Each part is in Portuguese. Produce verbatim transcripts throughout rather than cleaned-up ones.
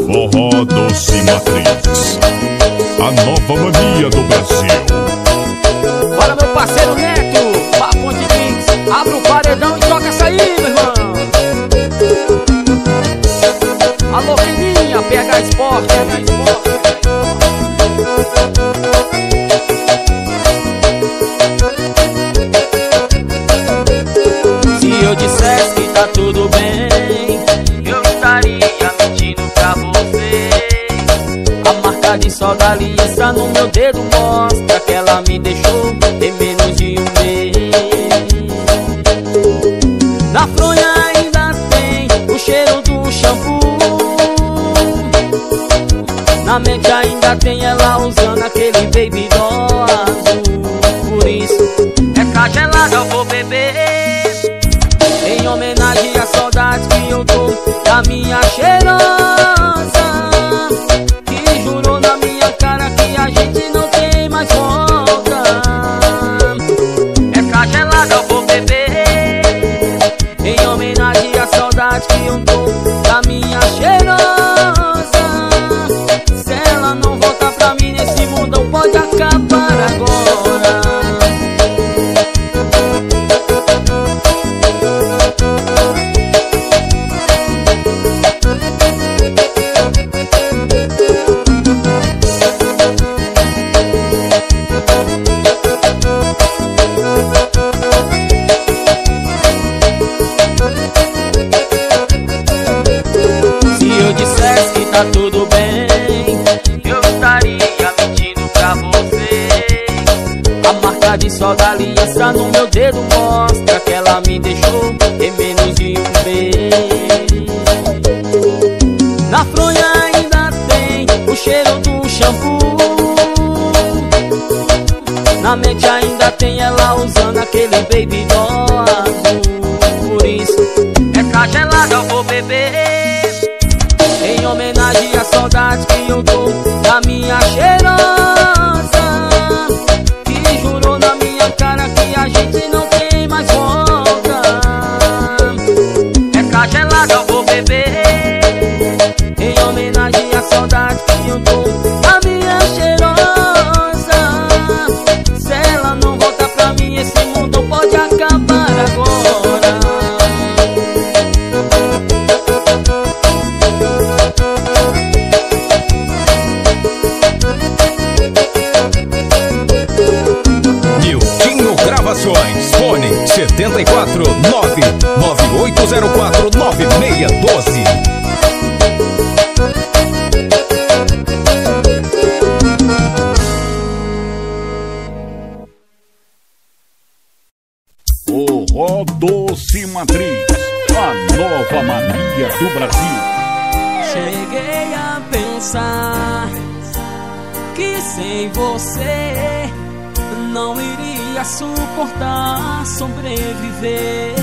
Forró Doce Matriz, a nova mania do Brasil. Bora, meu parceiro Neto, Papo de Mix, abre o paredão e toca essa aí, meu irmão. Alô, Fininha, P H Sport, P H Sport. Se eu dissesse que tá tudo bem, eu estaria mentindo pra você. A marca de sol da aliança no meu dedo mostra que ela me deixou em menos de um mês. Na fronha ainda tem o cheiro do shampoo, na mente ainda tem ela usando aquele baby doll azul. Por isso é cagelada eu vou beber, em homenagem à saudade que eu tô da minha cheirosa, que jurou na minha cara que a gente não tem mais volta. É cagelada eu vou beber, em homenagem à saudade que eu tô da minha cheirosa. Se ela não voltar pra mim nesse mundão pode acabar agora. Tá tudo bem, eu estaria mentindo pra você. A marca de sol da aliança no meu dedo mostra que ela me deixou em menos de um mês. Na fronha ainda tem o cheiro do shampoo, na mente ainda tem ela usando aquele baby doll azul. Por isso é cagelada eu vou beber, em homenagem à saudade que eu dou da minha cheirosa, que jurou na minha cara que a gente não tem mais volta. É cagelada eu vou beber, em homenagem à saudade que eu dou da minha cheirosa. Se ela não voltar pra mim esse mundo pode acabar agora. Fone setenta e quatro, nove nove oito zero quatro, nove seis um dois. Forró Doce Matriz, a nova mania do Brasil. Cheguei a pensar que sem você não iria suportar sobreviver.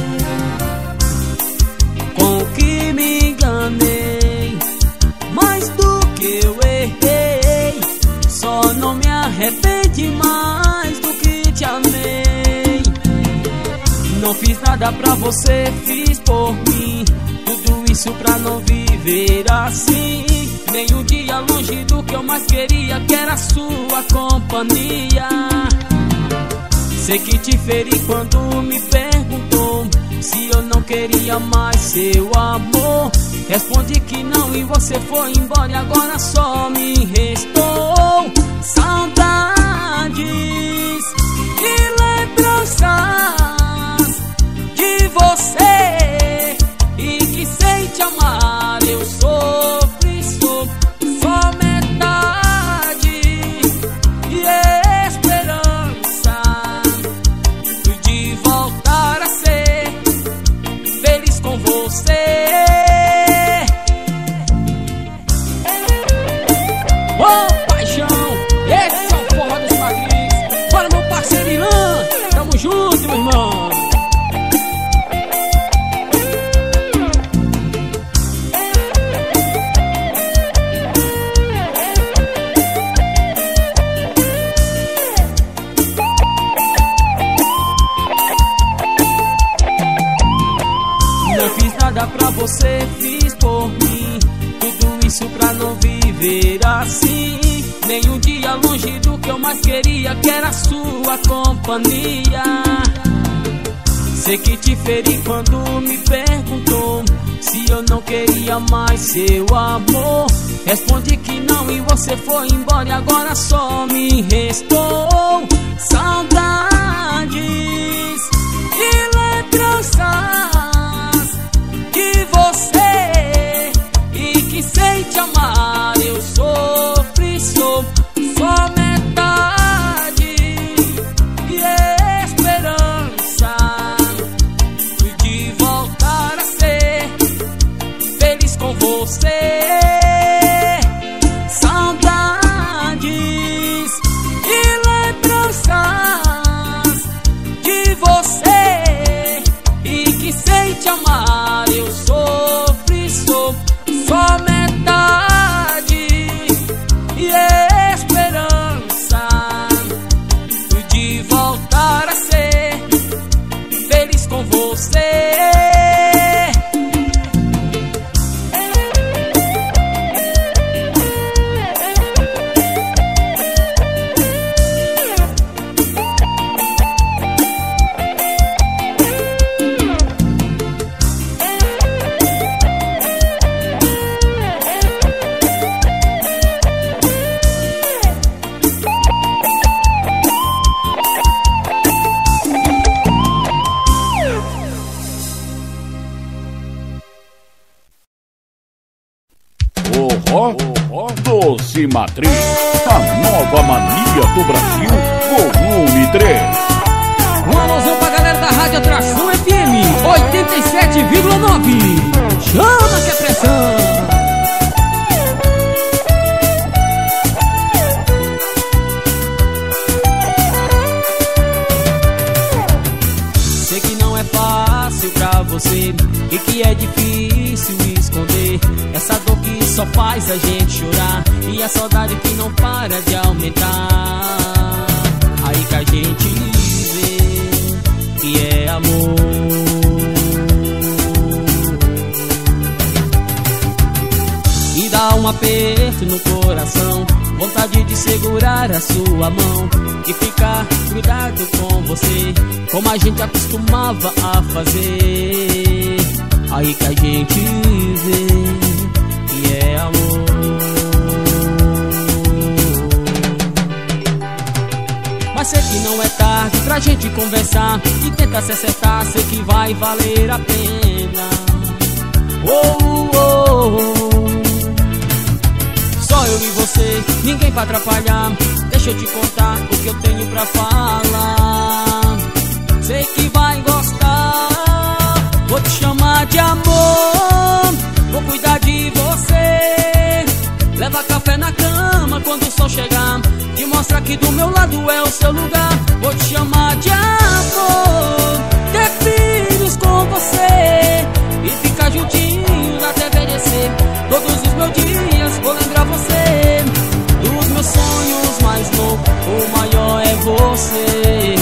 Com que me enganei, mais do que eu errei, só não me arrepende mais do que te amei. Não fiz nada pra você, fiz por mim, tudo isso pra não viver assim. Nem um dia longe do que eu mais queria, que era sua companhia. Sei que te feri quando me perguntou se eu não queria mais seu amor. Respondi que não e você foi embora e agora só me restou saudades e lembranças de você, e que sem te amar eu sofri, sou só metade e esperança de voltar a ser feliz com você. Ô oh, paixão, esse é o Forró Doce Matriz. Bora, meu parceiro Irã, tamo junto, meu irmão. não viver assim, nem um dia longe do que eu mais queria, que era sua companhia. Sei que te feri quando me perguntou se eu não queria mais seu amor. Respondi que não e você foi embora, e agora só me restou saudades e lembranças de você. E que sem te amar eu sofri, sou só metade e esperança de voltar a ser feliz com você. Saudades e lembranças de você. E que sem te amar eu sofri, sou só metade e esperança de voltar a ser feliz com você. Doce Matriz, a nova mania do Brasil, volume três. Um alusão pra galera da Rádio Atração F M oitenta e sete vírgula nove. Chama que é pressão. Sei que não é fácil pra você e que é difícil esconder essa dor que só faz a gente chorar e a saudade que não para de aumentar. Aí que a gente vê que é amor. E dá um aperto no coração, vontade de segurar a sua mão e ficar grudado com você, como a gente acostumava a fazer. Aí que a gente vê que é amor. Mas sei que não é tarde pra gente conversar e tentar se acertar, sei que vai valer a pena. Oh, oh, oh. Só eu e você, ninguém pra atrapalhar. Deixa eu te contar o que eu tenho pra falar. Sei que vai gostar. Vou te chamar de amor, vou cuidar de você. Leva café na cama quando o sol chegar, te mostra que do meu lado é o seu lugar. Vou te chamar de amor, ter filhos com você e ficar juntinhos até envelhecer. Todos os meus dias vou lembrar você. Dos meus sonhos mais loucos, o maior é você.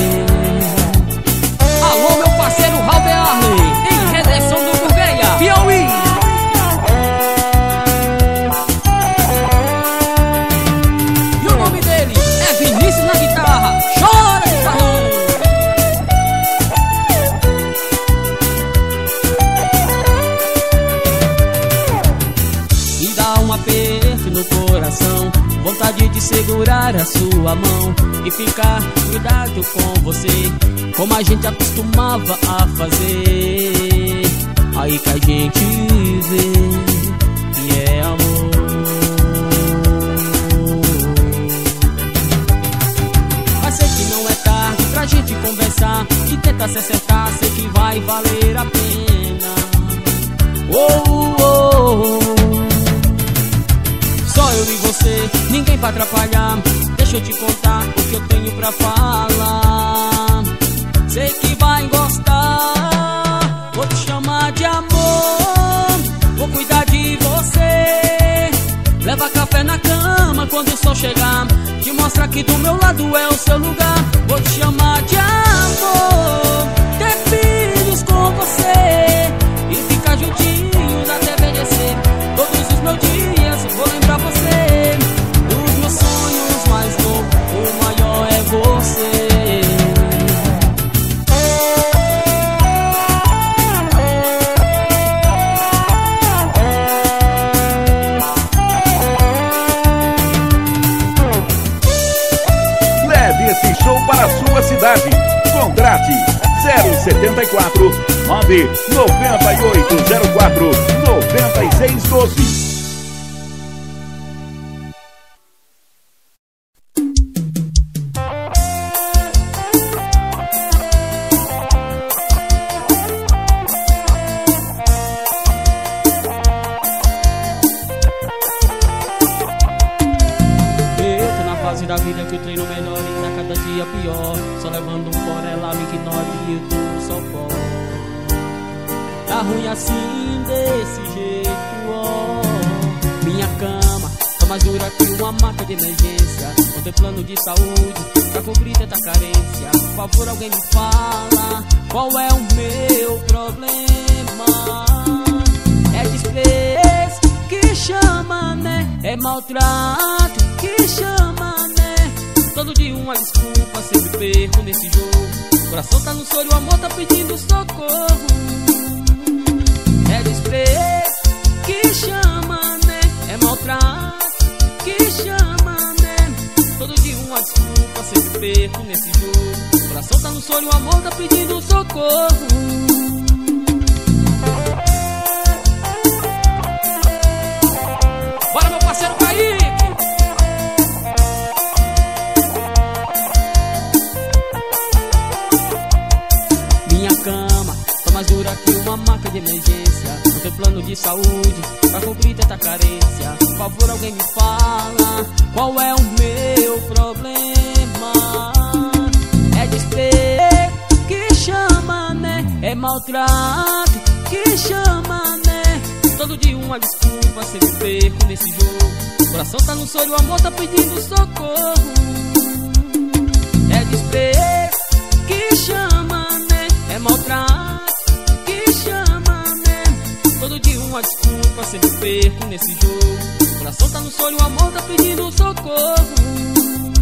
Alô, meu parceiro Raul Arley, em redenção do Gurgueia, Piauí. E o nome dele é Vinícius na guitarra. Chora de farrão. E dá um aperto no coração, vontade de segurar a sua mão e ficar grudado com você, como a gente acostumava a fazer. Aí que a gente vê que é amor. Mas sei que não é tarde pra gente conversar e tentar se acertar, sei que vai valer a pena. Oh, oh, oh. Só eu e você, ninguém pra atrapalhar. Deixa eu te contar o que eu tenho pra falar. Sei que vai gostar. Vou te chamar de amor, vou cuidar de você. Leva café na cama quando o sol chegar, te mostra que do meu lado é o seu lugar. Vou te chamar de amor, ter filhos com você e ficar juntinhos até envelhecer. Todos os meus dias vou lembrar quatro nove nove oito zero quatro nove seis um dois. Da vida que o treino melhor e tá cada dia pior. Só levando um fora, ela me ignora e eu tô só pó. Tá ruim assim, desse jeito, ó. Minha cama tá mais dura que uma maca de emergência. Não tem plano de saúde pra cobrir tanta carência. Por favor, alguém me fala qual é o meu problema. É desprezo que chama, né? É maltrato que chama, né? Todo dia uma desculpa, sempre perco nesse jogo. O coração tá no soro, o amor tá pedindo socorro. É desprezo que chama, né? É maltrato que chama, né? Todo dia uma desculpa, sempre perco nesse jogo. O coração tá no soro, o amor tá pedindo socorro. Bora, meu parceiro Kaique! Minha cama tá mais dura que uma maca de emergência. Não tem plano de saúde pra cobrir tanta carência. Por favor, alguém me fala qual é o meu problema. É desprezo que chama, né? É maltrato que chama, né? Todo dia uma desculpa, sempre perco nesse jogo. O coração tá no soro, o amor tá pedindo socorro. É desprezo que chama, né? É maltrato que chama, né? Todo dia uma desculpa, sempre perco nesse jogo. O coração tá no soro, o amor tá pedindo socorro.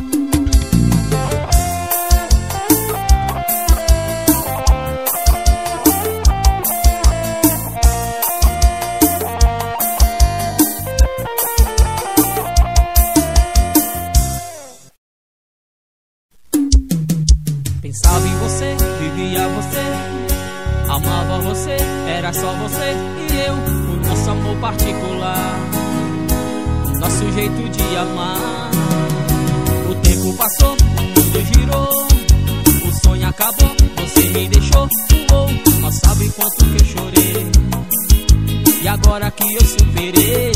Pensava em você, vivia você, amava você, era só você e eu. O nosso amor particular, nosso jeito de amar. O tempo passou, tudo girou, o sonho acabou, você me deixou. Uou, mas sabe quanto que eu chorei, e agora que eu superei.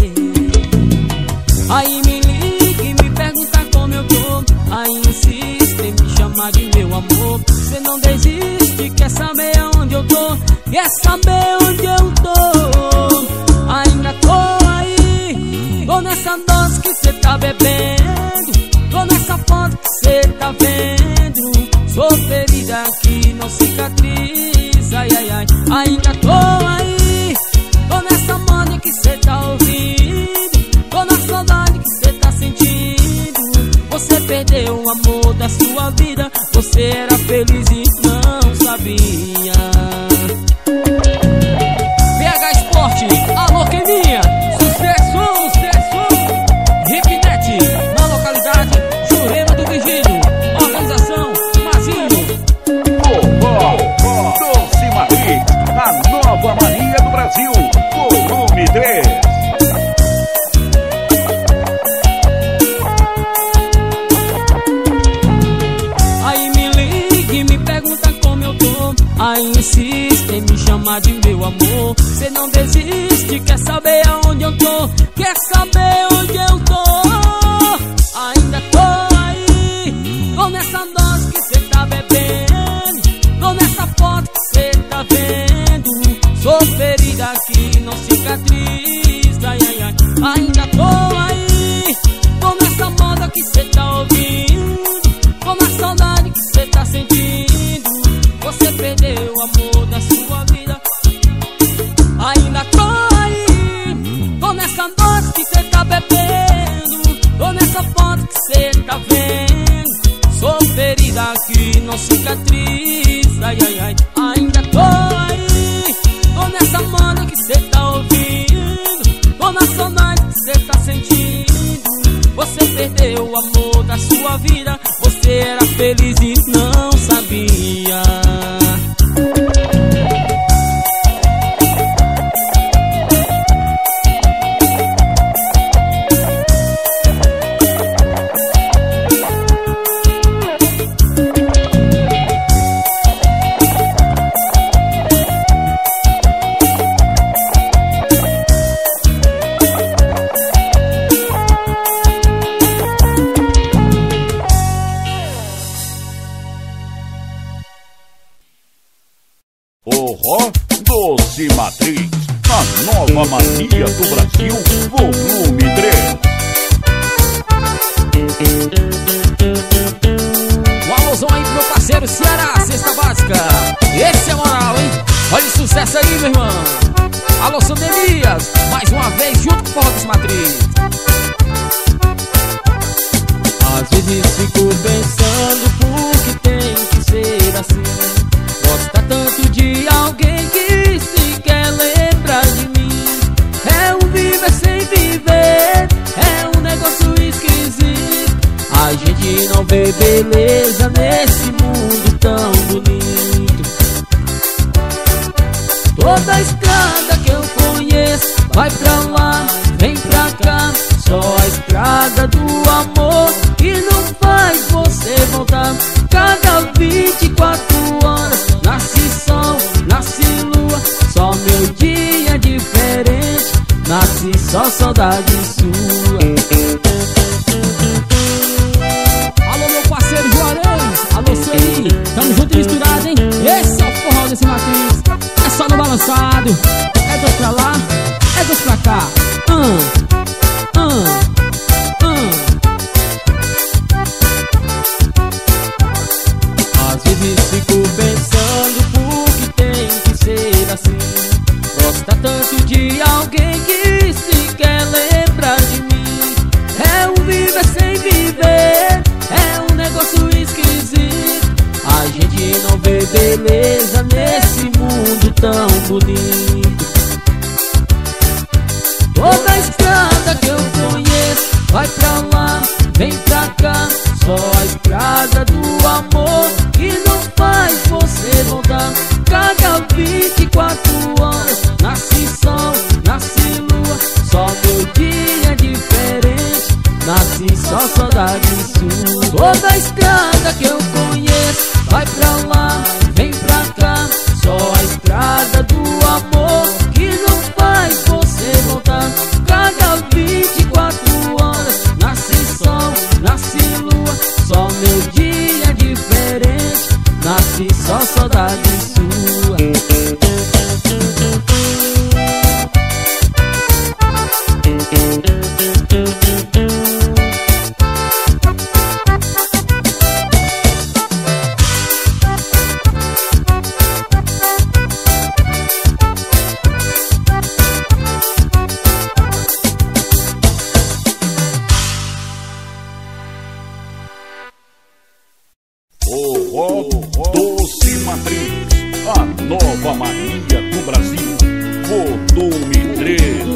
Aí me liga e me pergunta como eu tô. Aí insiste em me chamar de meu amor. Você não desiste, quer saber aonde eu tô, quer saber onde eu tô. Ainda tô aí, tô nessa dose que cê tá bebendo, tô nessa foto que cê tá vendo. Sou ferida que não cicatriza, ai ai ai. Ainda tô aí, tô nessa moda que cê tá ouvindo, tô na saudade que cê tá sentindo. Você perdeu o amor da sua vida, você era feliz e não sabia. B H Esporte, alô Keninha, sucesso, sucesso. Ripnet, na localidade Jurema do Vigílio, organização Mazinho. Forró, Doce Madrid, a nova mania do Brasil, volume três. Aí insiste em me chamar de meu amor. Cê não desiste, quer saber aonde eu tô, quer saber onde eu tô. Ainda tô aí, tô nessa dose que cê tá bebendo, tô nessa foto que cê tá vendo. Sou ferida que não cicatriza, ai ai ai. Ainda tô aí, tô nessa moda que cê tá ouvindo, tô na saudade que cê tá sentindo. Você perdeu o amor da sua vida. Ainda tô aí, tô nessa dose que cê tá bebendo, tô nessa foto que cê tá vendo. Sou ferida que não cicatriza, ai ai ai. Ainda tô aí, tô nessa moda que cê tá ouvindo, tô na saudade que cê tá sentindo. Você perdeu o amor da sua vida, você era feliz e não sabia. Doce Matriz, a nova mania do Brasil, volume três. Um alôzão aí pro meu parceiro Ceará, Cesta Básica. Esse é moral, hein? Olha o sucesso aí, meu irmão. Alô, Sandemias, mais uma vez junto com o Forró Doce Matriz. Às vezes fico pensando por que tem que ser assim. Gosta tanto de alguém que sequer lembra de mim. É um viver sem viver, é um negócio esquisito. A gente não vê beleza nesse mundo tão bonito. Toda estrada que eu conheço vai pra lá, vem pra cá. Só a estrada do amor que não faz você voltar. Cada vinte e quatro horas nasce sol, nasce lua. Só meu dia diferente, nasce só saudade sua. Alô, meu parceiro Juarez, alô, Sueli, tamo junto e misturado, hein? Esse é o Forró Doce Matriz. É só no balançado, é dois pra lá, é dois pra cá. Hum. Às vezes fico pensando por que tem que ser assim. Gosta tanto de alguém que sequer lembra de mim. É um viver sem viver, é um negócio esquisito. A gente não vê beleza nesse mundo tão bonito. Toda estrada que eu conheço vai pra lá, vem pra cá. Só a estrada do amor que não faz você voltar. Cada vinte e quatro horas nasce sol, nasce lua. Só meu dia é diferente, nasce só saudade sua. Toda estrada que eu conheço vai pra lá, vem pra cá. Só a estrada do amor que não faz você voltar. Cada vinte e quatro horas nasce sol, nasce lua. Só meu dia é diferente, nasce só saudade sua. Forró Doce Matriz, a nova mania do Brasil, volume três.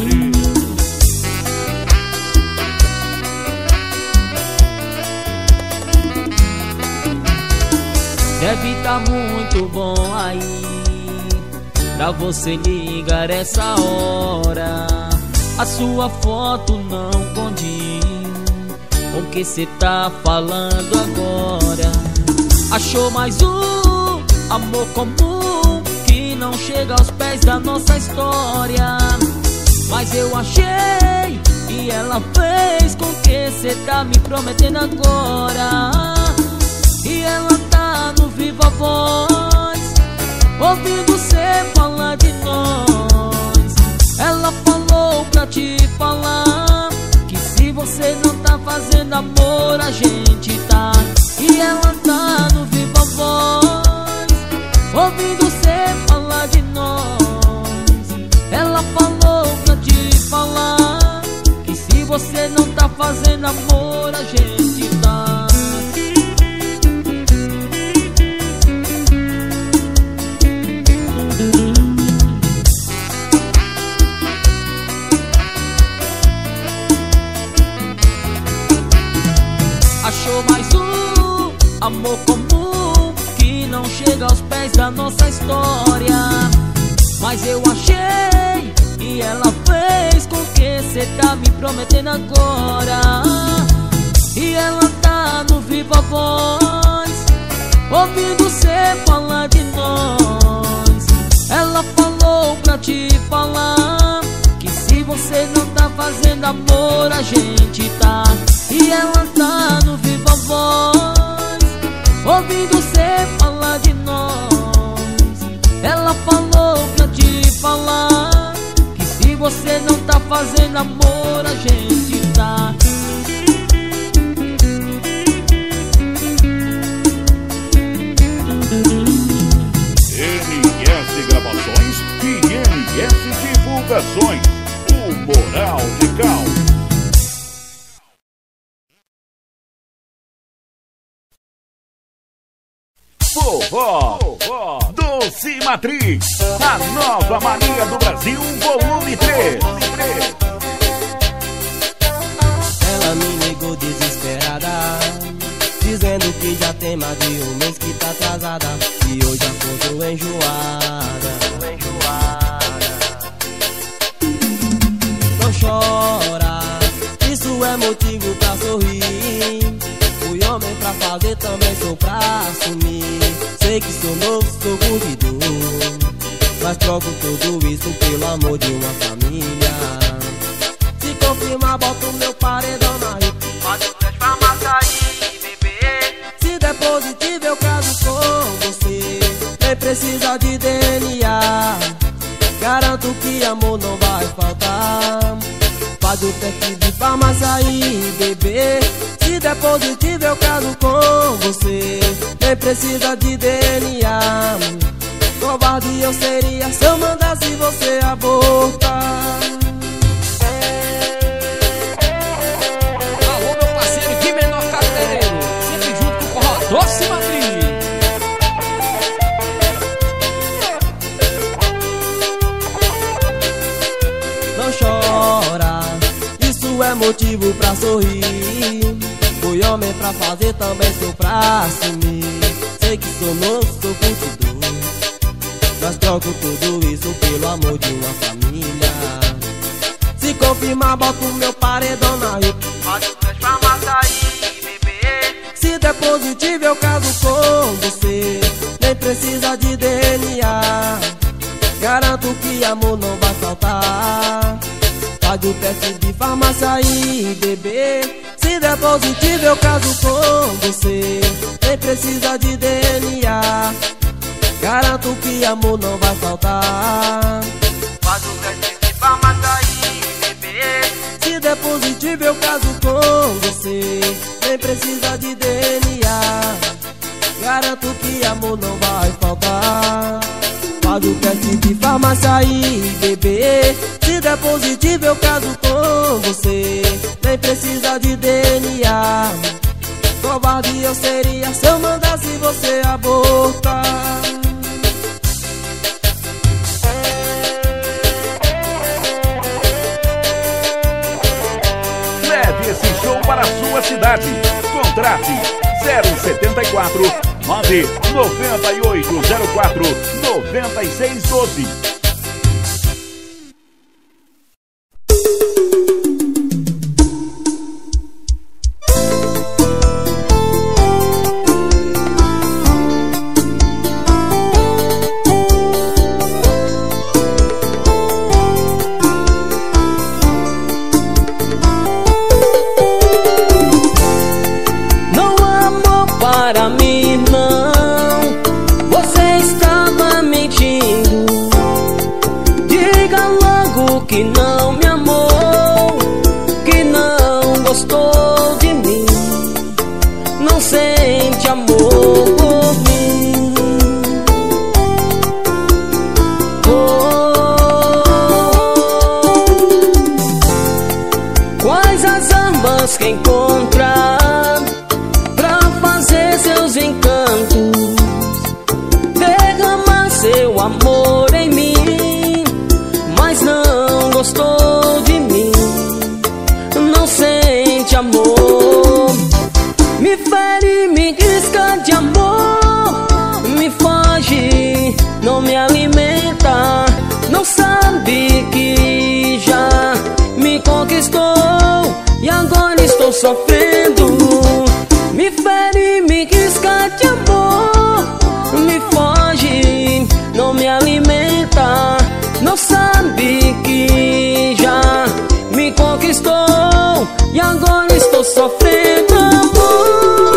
Deve tá muito bom aí pra você ligar essa hora. A sua foto não condiz com o que cê tá falando agora. Achou mais um amor comum que não chega aos pés da nossa história. Mas eu achei e ela fez com que cê tá me prometendo agora. E ela tá no Viva Voz, ouvindo cê falar de nós. Ela falou pra te falar que se você não tá fazendo amor, a gente tá. E ela tá no Viva Voz, ouvindo cê falar de nós. Ela falou pra te falar que se você não tá fazendo amor, a gente tá. Achou mais um amor comum que não chega aos pés da nossa história. Mas eu achei e ela fez com que cê tá me prometendo agora. E ela tá no Viva Voz, ouvindo cê falar de nós. Ela falou pra te falar que se você não tá fazendo amor, a gente tá. E ela tá no Viva Voz, ouvindo cê falar de nós. Ela falou pra te falar que se você não tá fazendo amor, a gente tá. N S Gravações e N S Divulgações, o Moral de Cal. Forró, Forró, Doce Matrix, a nova mania do Brasil, volume três. Ela me ligou desesperada, dizendo que já tem mais de um mês que tá atrasada, e hoje acordou enjoada. Não chora, isso é motivo pra sorrir. Fui homem pra fazer, também sou pra assumir. Sei que sou novo, sou curtidor, mas troco tudo isso pelo amor de uma família. Se confirmar, boto o meu paredão na rede. Pode transformar, sair, bebê. Se der positivo, eu caso com você. Nem precisa de D N A, garanto que amor não vai faltar. Faz o teste de farmácia aí, bebê. Se der positivo, eu caso com você. Nem precisa de D N A. Covarde eu seria se eu mandasse você abortar. Alô, meu parceiro de menor carteiro, sempre junto com o Forró Doce Matrix. Não chora, isso é motivo pra sorrir. Fui homem pra fazer, também sou pra assumir. Sei que sou novo, sou curtidor, mas troco tudo isso pelo amor de uma família. Se confirmar, boto o meu paredão na rede. Pode transformar, sair, bebê. Se der positivo, eu caso com você. Nem precisa de D N A, garanto que amor não vai faltar. Faz o teste de farmácia aí, bebê. Se der positivo, eu caso com você. Nem precisa de D N A, garanto que amor não vai faltar. Faz o teste de farmácia aí, bebê. Se der positivo, eu caso com você. Nem precisa de D N A, garanto que amor não vai faltar. Faz o teste de farmácia aí, bebê. Se der positivo, eu caso com você. Nem precisa de D N A. Covarde eu seria se eu mandasse você abortar. Leve esse show para a sua cidade. Contrate zero setenta e quatro, nove noventa e oito zero quatro, noventa e seis doze. Para mim não, você estava mentindo. Diga logo que não me amou, que não gostou de mim, não sente amor por mim. Oh, quais as armas que encontrar seus encantos, derramar seu amor em mim, mas não gostou de mim, não sente amor. Me fere, me risca de amor, me foge, não me alimenta, não sabe que já me conquistou e agora estou sofrendo. Me fere, me risca de amor, me foge, não me alimenta, não sabe que já me conquistou e agora estou sofrendo amor.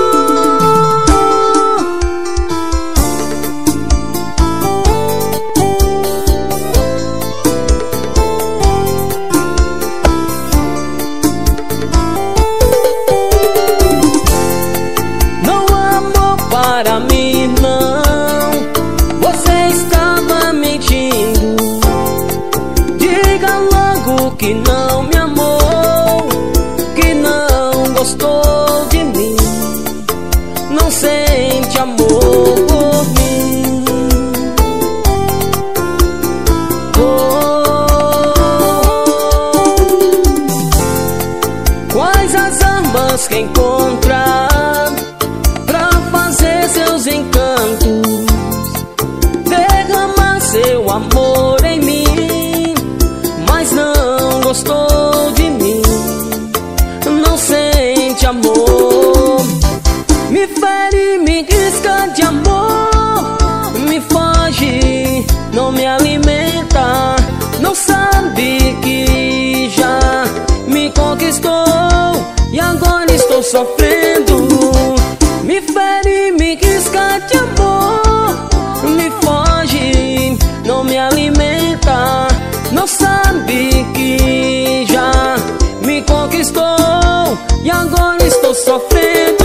pessoas que encontrar pra fazer seus encantos, derramar seu amor em mim, mas não gostou de mim, não sente amor. Me fere, me risca de amor, me foge, não me alimenta, não sabe que já me conquistou e agora estou sofrendo. Me fere, me risca de amor, me foge, não me alimenta, não sabe que já me conquistou e agora estou sofrendo.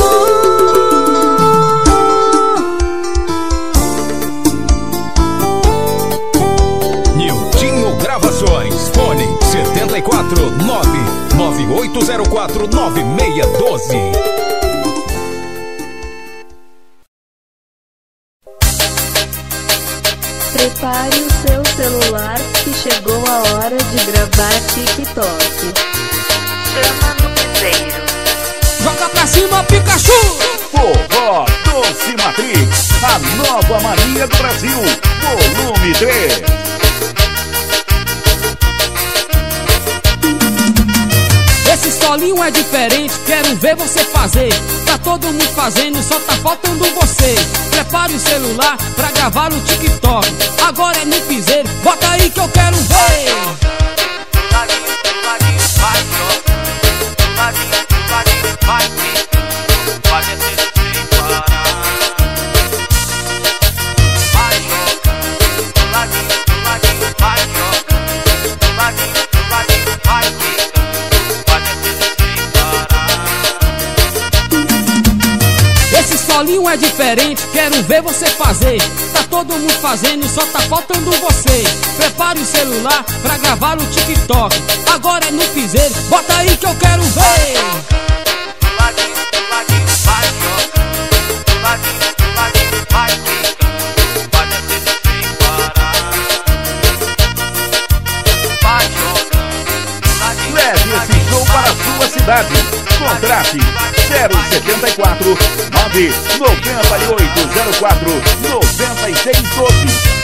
Niltinho Gravações, fone setenta e quatro nove nove oito zero quatro nove seis um dois. Prepare o seu celular que chegou a hora de gravar TikTok. Chama no piseiro. Joga pra cima, Pikachu! Forró Doce Matrix, a nova mania do Brasil, volume três. Esse solinho é diferente, quero ver você fazer. Tá todo mundo fazendo, só tá faltando você. Prepare o celular pra gravar o TikTok. Agora é no piseiro, bota aí que eu quero ver. Esse solinho é diferente, quero ver você fazer. Tá todo mundo fazendo, só tá faltando você. Prepare o celular pra gravar o TikTok. Agora é no piseiro, bota aí que eu quero ver. Leve esse show para a sua cidade. Contrate zero setenta e quatro nove noventa e oito zero quatro noventa e seis doze.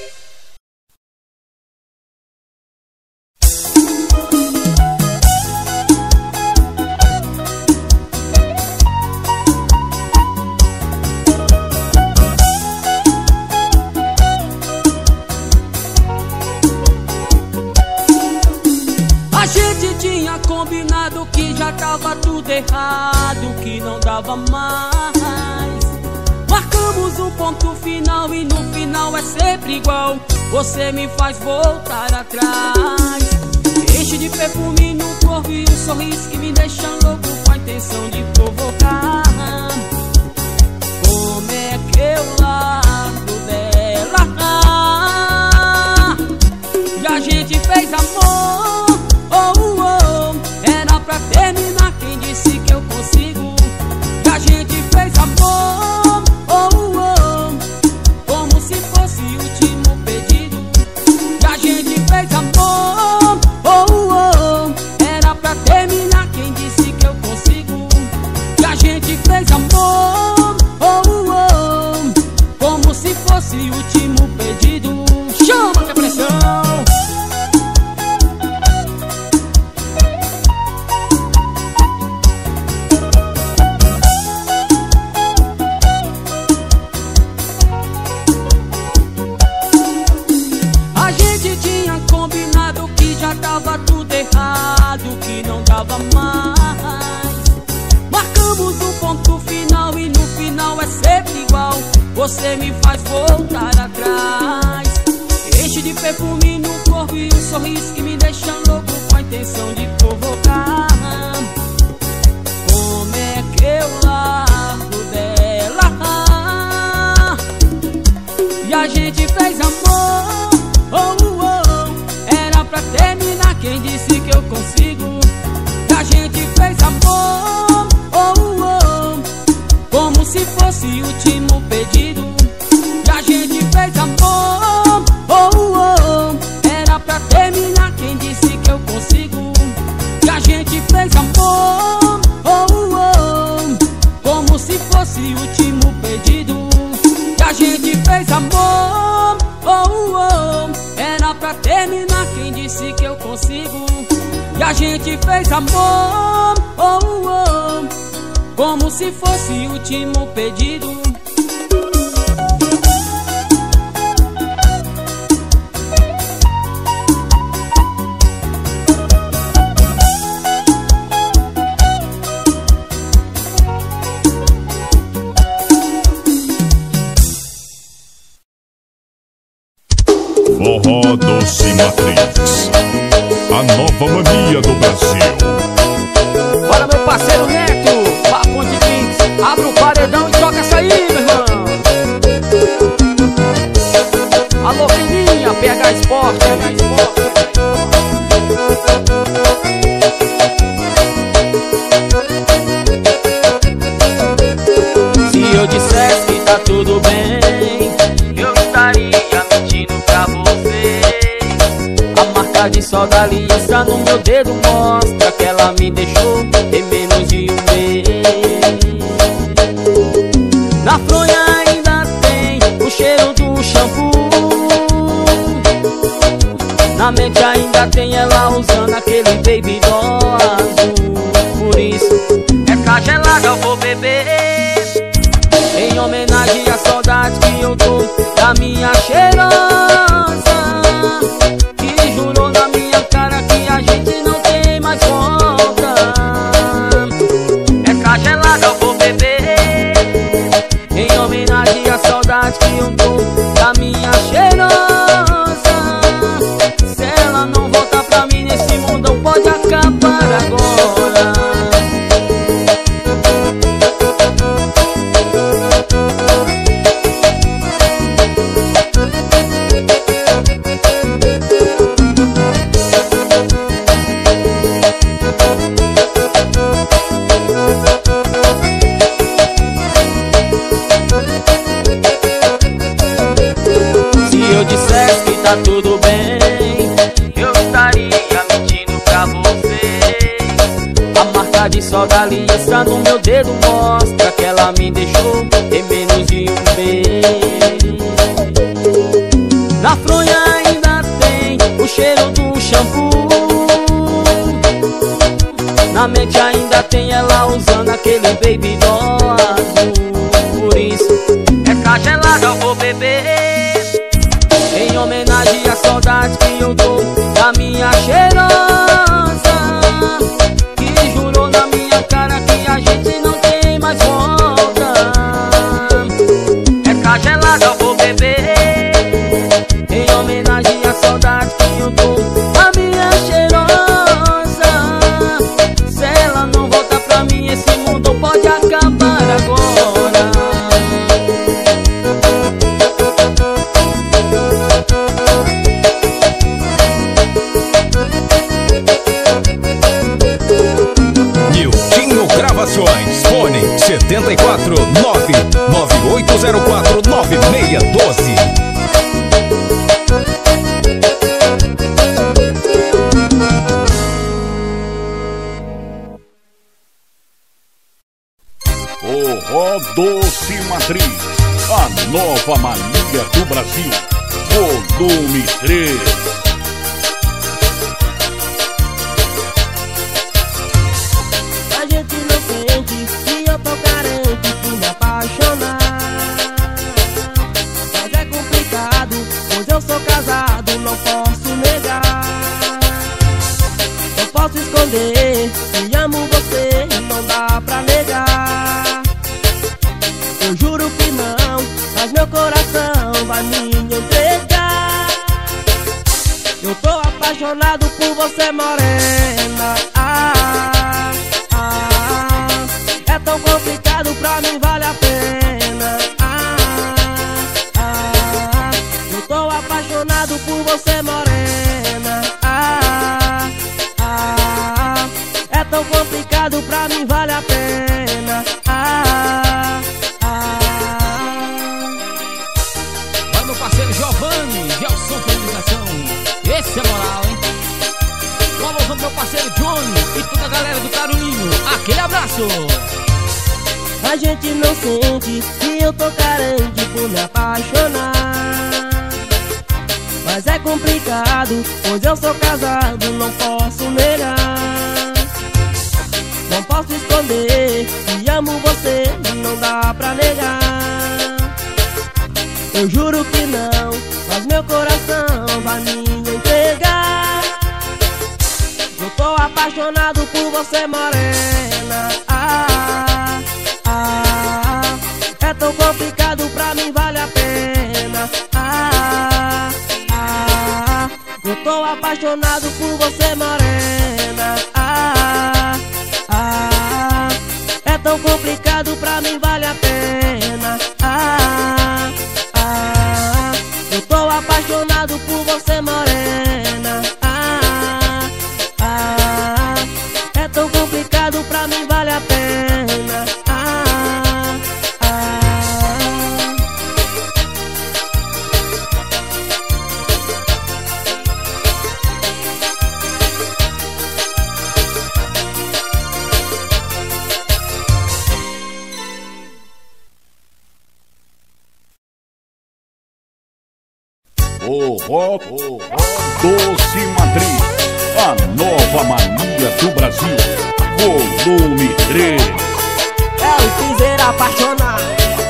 A gente tinha combinado que já tava tudo errado, que não dava mais. Marcamos um ponto final e no final é sempre igual. Você me faz voltar atrás. Enche de perfume no corpo e um sorriso que me deixa louco com a intenção de provocar. Como é que eu largo dela? E a gente fez amor. Oh, oh, era pra terminar, quem disse que eu consigo? E a gente fez amor, oh, oh, como se fosse o último pedido. E a gente fez amor, oh, oh, era pra terminar, quem disse que eu consigo? E a gente fez amor, oh, oh, como se fosse o último pedido. Chama que a pressão! Tava tudo errado, que não dava mais. Marcamos um ponto final e no final é sempre igual. Você me faz voltar atrás. Enche de perfume no corpo e um sorriso que me deixa louco com a intenção de provocar. Como é que eu largo dela? E a gente fez amor, oh, oh, era pra terminar, quem disse que eu consigo? E a gente fez amor, oh, oh, como se fosse o último pedido. E a gente fez amor, oh, oh, era pra terminar, quem disse que eu consigo? E a gente fez amor, oh, fosse o último pedido. E a gente fez amor, oh, oh. Era pra terminar, quem disse que eu consigo? E a gente fez amor, oh, oh. Como se fosse o último pedido. Forró Doce Matrix, a nova mania do Brasil. Bora, meu parceiro Neto, Papo de Kings, abre o paredão e toca essa aí, meu irmão. Alô, Fininha, P H Sport, P H Sport. Se eu dissesse que tá tudo bem, eu estaria mentindo pra você. A marca de sol da aliança no meu dedo mostra que ela me deixou em menos de um mês. Na fronha ainda tem o cheiro do shampoo. Na mente ainda tem ela usando aquele baby doll azul. Por isso, essa gelada eu vou beber, em homenagem à saudade que eu tô da minha cheirosa, que jurou na minha cara que a gente não tem mais volta. Essa gelada eu vou beber, em homenagem à saudade que eu tô da minha cheirosa. Se ela não voltar pra mim nesse mundão, pode acabar agora. Tá tudo bem, eu estaria mentindo pra você. A marca de sol da aliança no meu dedo mostra que ela me deixou em menos de um mês. Na fronha ainda tem o cheiro do shampoo. Na mente ainda tem ela usando aquele baby doll azul. Por isso, essa gelada eu vou beber, em homenagem à saudade que eu dou da minha cheirosa, que jurou na minha cara que a gente não tem mais volta. Essa gelada eu vou beber, em homenagem à saudade que eu dou da minha cheirosa. Se ela não voltar pra mim, esse mundo pode acabar agora. Fone setenta e quatro nove nove oito zero quatro nove seis um dois. Forró Doce Matrix, a nova mania do Brasil, volume três. Se amo você, não dá pra negar. Eu juro que não, mas meu coração vai me entregar. Eu tô apaixonado por você, morena. Ah, ah, é tão complicado, pra mim vale a pena. Ah, ah, eu tô apaixonado por você, morena. Ah, ah, é tão complicado, pra mim vale a pena. Ah, ah. Olha meu parceiro Giovanni, Gelson Finalização. Esse é moral, hein? Um alôzão pro meu parceiro Johnny e toda a galera do Carolinho. Aquele abraço. a gente não sente que eu tô carente por me apaixonar. Mas é complicado, pois eu sou casado, não posso negar. Não posso esconder que amo você, não dá pra negar. Eu juro que não, mas meu coração vai me entregar. Eu tô apaixonado por você, morena. Ah, ah, é tão complicado, pra mim vale a pena. Ah, ah, eu tô apaixonado por você, morena. Ah, ah, é tão complicado, pra mim vale a pena. Ah, ah, eu tô apaixonado por você, morena. Ah, ah, é tão complicado, pra mim vale a pena. Ah, ah. O rock, o rock Doce Madrid, a nova mania do Brasil, volume três. É o Piseiro apaixonado.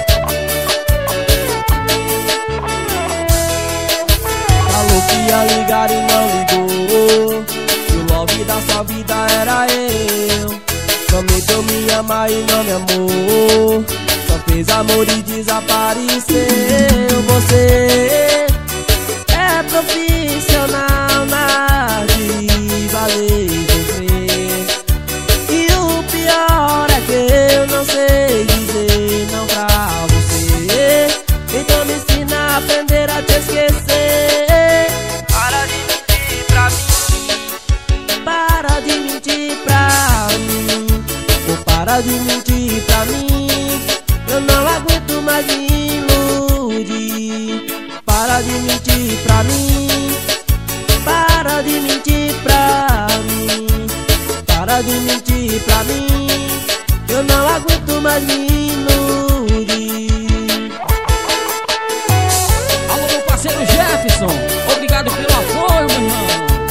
Falou que ia ligar e não ligou, que o love da sua vida era eu. Prometeu me amar e não me amou, só fez amor e desapareceu. Você é profissional na arte de valer sofrer, e o pior é que eu não sei dizer não pra você. Então me ensina a aprender a te esquecer. Para de mentir pra mim, para de mentir pra mim, ou para de mentir pra mim. Eu não aguento mais me iludir. Para de mentir pra mim, para de mentir pra mim, para de mentir pra mim. Eu não aguento mais me iludir. Alô, meu parceiro Jefferson, obrigado pelo apoio, meu irmão.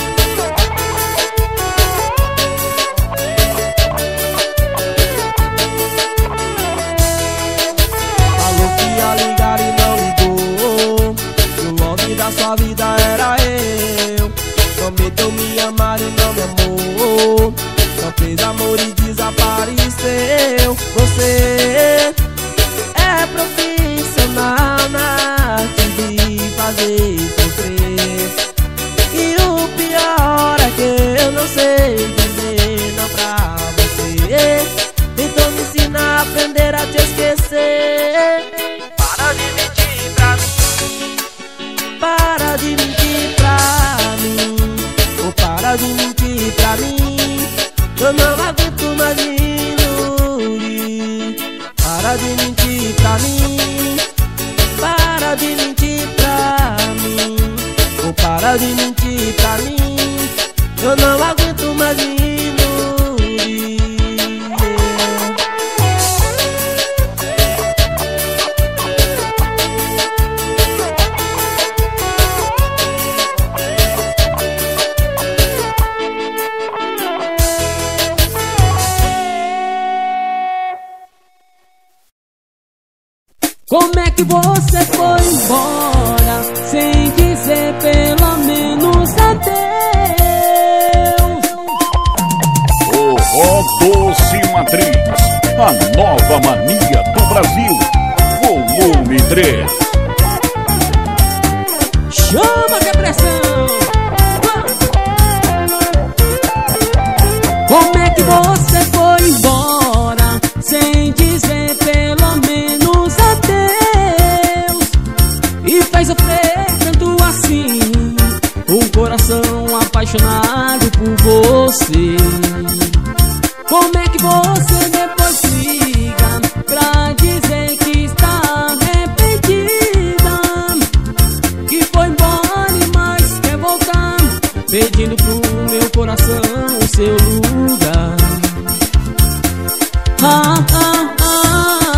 Falou que ia ligar e não ligou, que o love da sua vida era eu. Prometeu me amar e não me amou, só fez amor e desapareceu. Você é profissional na arte de fazer sofrer, e o pior é que eu não sei dizer não pra você. Então me ensina a aprender a te esquecer. Para de mentir pra mim, para de mentir pra mim, ou para de mentir pra mim. Eu não aguento mais me iludir. Para de mentir pra mim, para de mentir pra mim, ou para de mentir pra mim. Eu não aguento mais me iludir. Como é que você foi embora sem dizer pelo menos adeus? O rock Doce Madrid, a nova mania do Brasil, volume três. Chama que é pressão! Como é que você foi embora sem dizer pelo menos adeus? E fez sofrer tanto assim um coração apaixonado por você. Como é que você depois liga pra dizer que está arrependida, que foi embora e mais quer voltar, pedindo pro meu coração o seu lugar? Ah, ah, ah.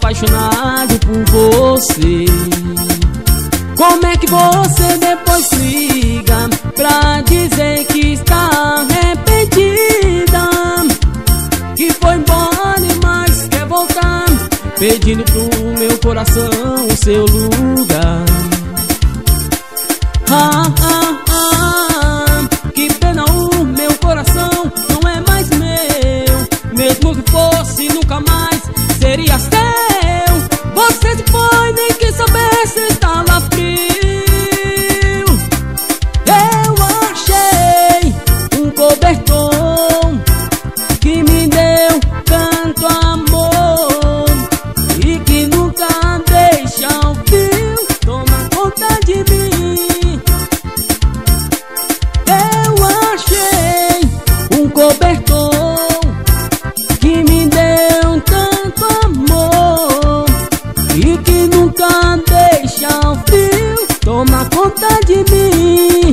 apaixonado por você. Como é que você depois liga pra dizer que está arrependida, que foi embora mas quer voltar, pedindo pro meu coração o seu lugar? Ah, ah, ah, que pena, o meu coração não é mais meu. Mesmo que fosse, nunca mais seria seu. Você se foi, nem quis saber se estava frio. Eu achei um cobertor que me deu tanto amor e que nunca deixa o fio tomar conta de mim. Eu achei um cobertor que me deu tanto amor e que nunca deixa o frio tomar conta de mim.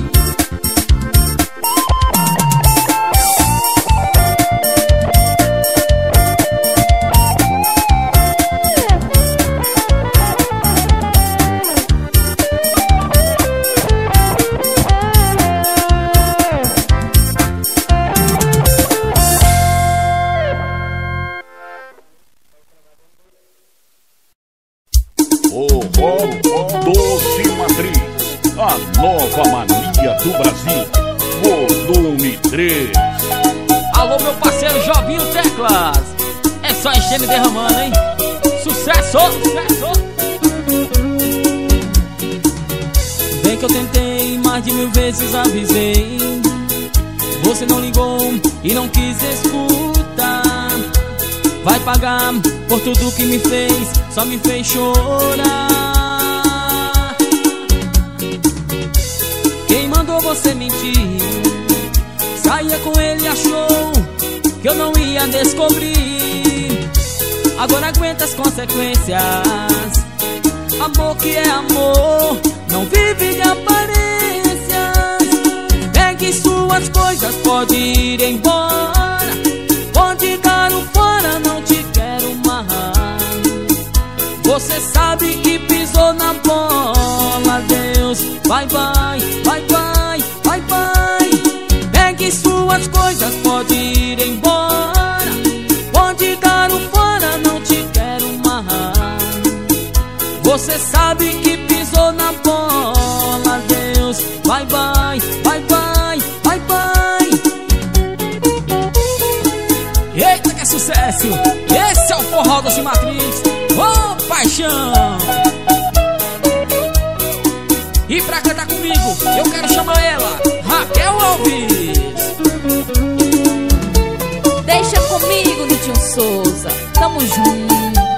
Oh, oh, Doce Matriz, a nova mania do Brasil, volume três. Alô, meu parceiro Jovinho Teclas, é só encher e derramando, hein? Sucesso! Sucesso! Bem que eu tentei, mais de mil vezes avisei, você não ligou e não quis escutar. Vai pagar por tudo que me fez, só me fez chorar. Quem mandou você mentir? Saía com ele e achou que eu não ia descobrir. Agora aguenta as consequências. Amor que é amor, não vive de aparências. Pegue suas coisas, pode ir embora. Pode dar um fora, não te quero mais. Você sabe que pisou na bola. Deus, vai, vai, vai, vai, vai, vai. Pegue suas coisas, pode ir embora. Pode dar um fora, não te quero mais. Você sabe que pisou na bola. Deus, vai, vai, vai, vai, vai, vai. Eita, que sucesso! Esse é o forró Doce Matriz, ô paixão! E pra cantar comigo, eu quero chamar ela, Raquel Alves. Deixa comigo, Nitinho Souza, tamo junto.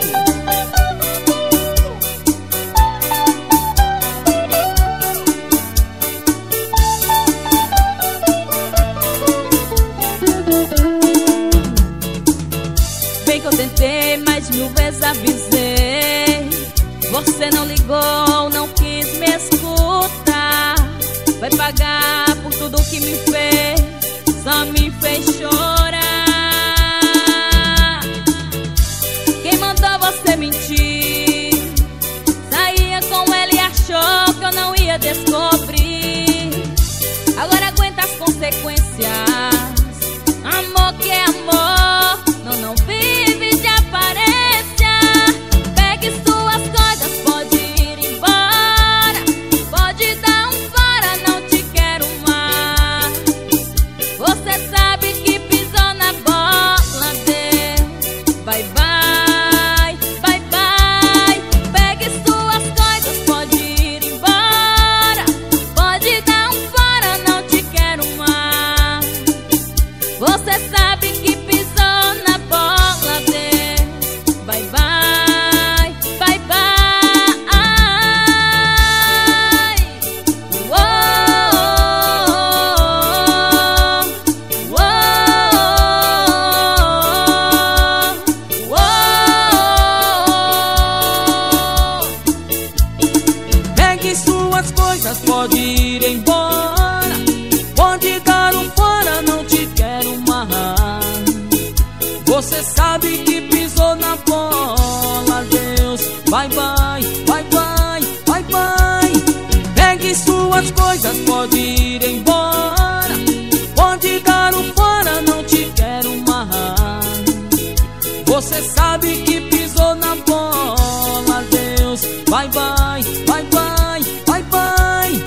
Bem que eu tentei, mais mil vezes avisei, você não ligou, não quis me escutar. Vai pagar por tudo que me fez, só me fez chorar. Quem mandou você mentir? Saía com ele e achou que eu não ia descobrir. Agora aguenta as consequências. Amor que é amor, não, não vive de aparência. Pegue suas coisas, pode ir embora. Pode dar um fora, não te quero mais. Você sabe que pisou na bola. Deus, vai, vai, vai, vai. Pegue suas coisas, pode ir embora. Pode dar um fora, não te quero mais. Você sabe que pisou na bola. Deus, vai, vai, vai, vai. Uou, uou, uou. Pegue suas coisas, pode ir embora. Pode dar um fora, não te quero mais. Você sabe que pisou na bola. Deus, vai, vai, vai, vai, vai, vai. Pegue suas coisas, pode ir embora. Pode dar o fora, não te quero mais. Você sabe que pisou na bola, Deus. Vai, vai, vai, vai, vai, vai.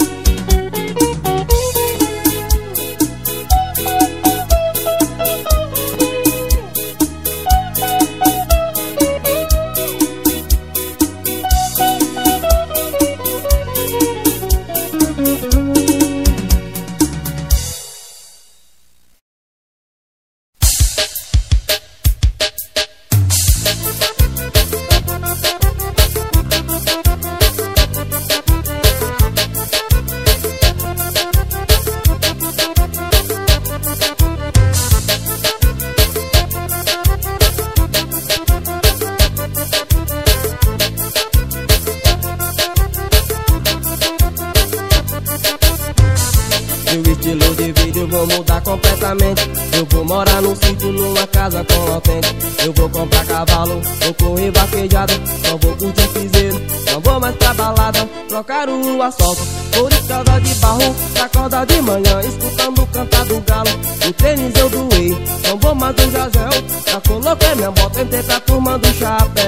Eu vou morar num sítio, numa casa com autêntico. Eu vou comprar cavalo, vou correr vaquejada. Só vou curtir piseiro, não vou mais pra balada. Trocar o asfalto por estrada de barro. Acorda de manhã, escutando o cantar do galo. O tênis eu doei, não vou mais usar gel. Já coloquei minha bota, entrei pra turma do chapéu.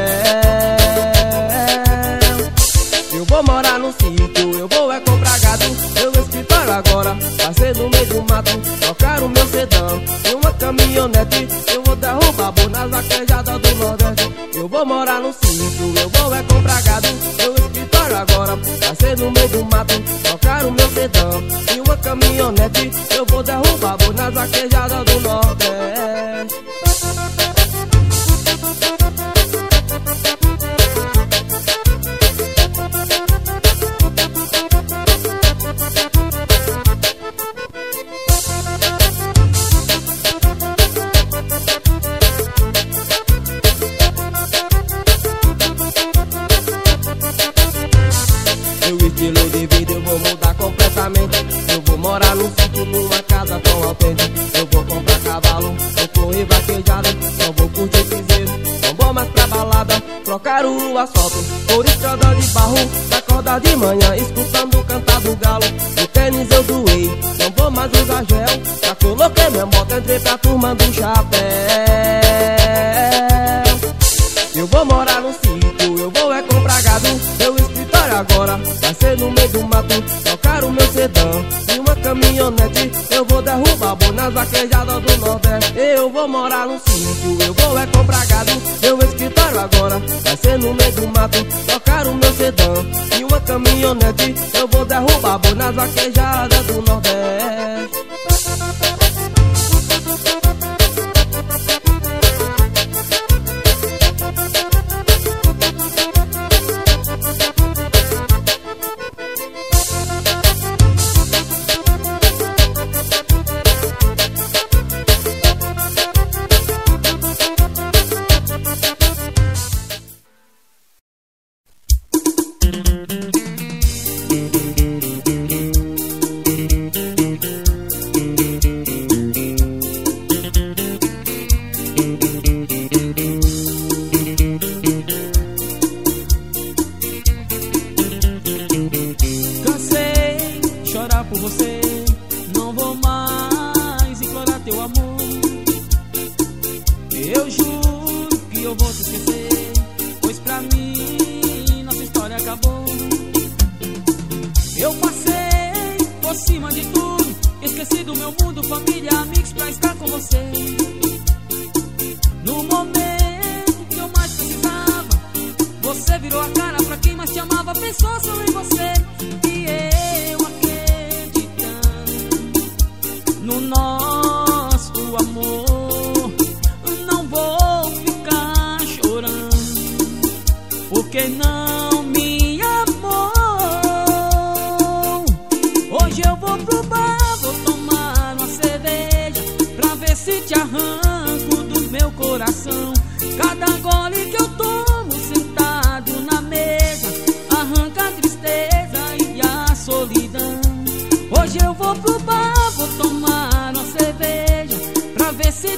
Eu vou morar no sítio, eu vou é comprar gado. Meu escritório agora vai ser no meio do mato. Trocar o meu sedã e uma caminhonete. Eu vou derrubar boi nas vaquejadas do Nordeste. Eu vou morar no sítio, eu vou é comprar gado. Meu escritório agora vai ser no meio do mato. Trocar o meu sedã e uma caminhonete. Eu vou derrubar boi nas vaquejadas do Nordeste. Estilo de vida eu vou mudar completamente. Eu vou morar num sítio, numa casa com autêntico. Eu vou comprar cavalo, vou correr vaquejada. Só vou curtir piseiro, não vou mais pra balada. Trocar o asfalto por estrada de barro. Acordar de manhã, escutando o cantar do galo. O tênis eu doei, não vou mais usar gel. Já coloquei minha moto, entrei pra turma do chapéu. Eu vou morar num sítio, eu vou é comprar gado. Meu escritório agora vai ser no meio do mato. Trocar o meu sedã e uma caminhonete. Eu vou derrubar boi nas vaquejadas do Nordeste. Eu vou morar num sítio, eu vou é comprar gado. Meu escritório agora vai ser no meio do mato. Trocar o meu sedã e uma caminhonete. Eu vou derrubar boi nas vaquejadas do Nordeste.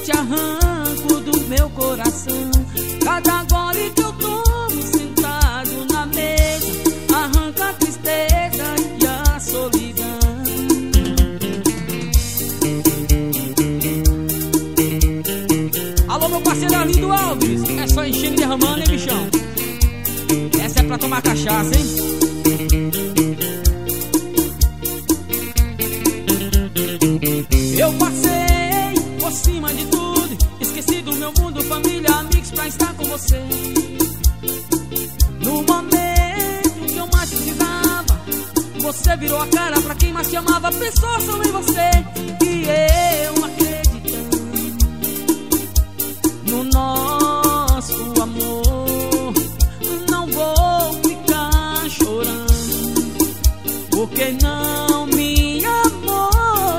Arranco do meu coração. Cada gole que eu tomo sentado só enchendo e derramando, hein, bichão? Essa é pra tomar cachaça, hein? Eu passei por cima de tudo, esqueci do meu mundo, família, amigos pra estar com você. No momento que eu mais precisava, você virou a cara pra quem mais te amava. Pensou só em você e eu acreditando no nosso amor. Não vou ficar chorando porque não me amou.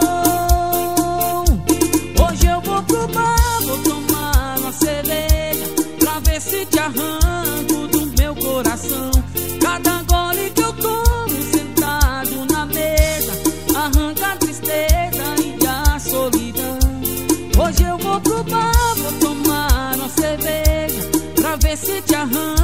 Hoje eu vou pro bar, vou tomar uma cerveja pra ver se te arranco do meu coração. Cada gole que eu tomo sentado na mesa arranca a tristeza e a solidão. Hoje eu vou pro bar, vou tomar uma cerveja pra ver se te arranco